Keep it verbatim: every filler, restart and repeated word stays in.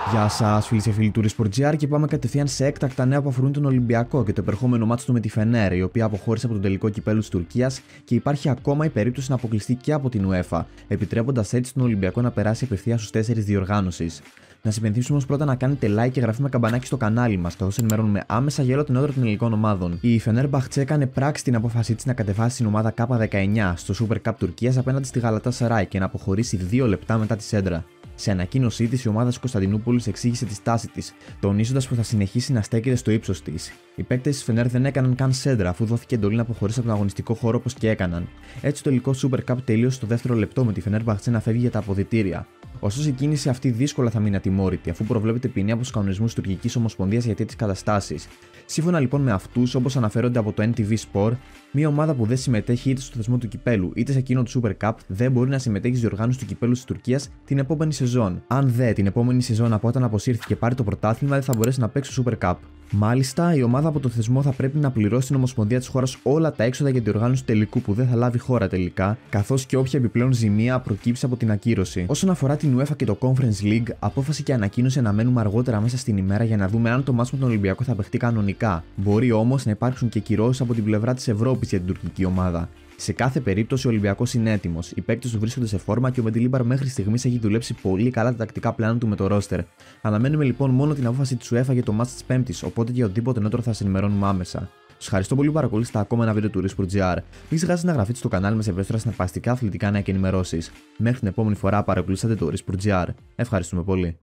Γεια σας φίλοι και φίλοι του Sport.gr και πάμε κατευθείαν σε έκτακτα νέα που αφορούν τον Ολυμπιακό και το επερχόμενο μάτσο του με τη Φενέρ, η οποία αποχώρησε από τον τελικό κυπέλλου της Τουρκίας και υπάρχει ακόμα η περίπτωση να αποκλειστεί και από την UEFA, επιτρέποντας έτσι τον Ολυμπιακό να περάσει απευθείας στους τέσσερις διοργάνωσης. Να σας υπενθυμίσουμε όμως πρώτα να κάνετε like και εγγραφή με καμπανάκι στο κανάλι μας, καθώς ενημερώνουμε άμεσα για όλο την όδρα των ελληνικών ομάδων. Η Φενέρμπαχτσε έκανε πράξη την απόφασή της να κατεβάσει την ομάδα K δεκαεννιά στο Super Cup Τουρκίας απέναντι στη Γαλατασαράι και να αποχωρήσει δύο λεπτά μετά τη σέντρα. Σε ανακοίνωσή της, η ομάδα της Κωνσταντινούπολης εξήγησε τη στάση της, τονίζοντας πως θα συνεχίσει να στέκεται στο ύψος της. Οι παίκτες της Φενέρ δεν έκαναν καν σέντρα, αφού δόθηκε εντολή να αποχωρήσει από τον αγωνιστικό χώρο όπως και έκαναν. Έτσι, το τελικό Super Cup τελείωσε στο δεύτερο λεπτό με τη Φενέρμπαχτσε να φεύγει για τα αποδυτήρια. Ωστόσο, η κίνηση αυτή δύσκολα θα μείνει ατιμόρυτη, αφού προβλέπεται ποινή από τους κανονισμούς της Τουρκικής Ομοσπονδίας για τέτοιες καταστάσεις. Σύμφωνα λοιπόν με αυτούς, όπως αναφέρονται από το εν τι βι Sport, μια ομάδα που δεν συμμετέχει είτε στο θεσμό του κυπέλου είτε σε εκείνο του Super Cup δεν μπορεί να συμμετέχει στη διοργάνωση του κυπέλου της Τουρκίας την επόμενη σεζόν. Αν δε την επόμενη σεζόν από όταν αποσύρθηκε και πάρει το πρωτάθλημα, δεν θα μπορέσει να παίξει στο Super Cup. Μάλιστα, η ομάδα από το θεσμό θα πρέπει να πληρώσει στην Ομοσπονδία της χώρας όλα τα έξοδα για τη διοργάνωση του τελικού που δεν θα λάβει χώρα τελικά, καθώς και όποια επιπλέον ζημία προκύψει από την ακύρωση. Όσον αφορά την UEFA και το Conference League, απόφαση και ανακοίνωση αναμένουμε αργότερα μέσα στην ημέρα για να δούμε αν το μάτς με τον Ολυμπιακό θα παιχτεί κανονικά. Μπορεί όμως να υπάρξουν και κυρώσεις από την πλευρά της Ευρώπης για την τουρκική ομάδα. Σε κάθε περίπτωση, ο Ολυμπιακός είναι έτοιμος. Οι παίκτες του βρίσκονται σε φόρμα και ο Μεντιλίμπαρ μέχρι στιγμής έχει δουλέψει πολύ καλά τα τακτικά πλάνα του με το ρόστερ. Αναμένουμε λοιπόν μόνο την απόφαση της UEFA για το μάτς της Πέμπτης, οπότε για οτιδήποτε νότερο θα σας ενημερώνουμε άμεσα. Σας ευχαριστώ πολύ που παρακολουθήσατε ακόμα ένα βίντεο του Sport.gr. Μην ξεχάσετε να γραφείτε στο κανάλι μας για περισσότερα συναρπαστικά αθλητικά νέα και ενημερώσεις. Μέχρι την επόμενη φορά, παρακολουθήσατε το Sport.gr. Ευχαριστούμε πολύ.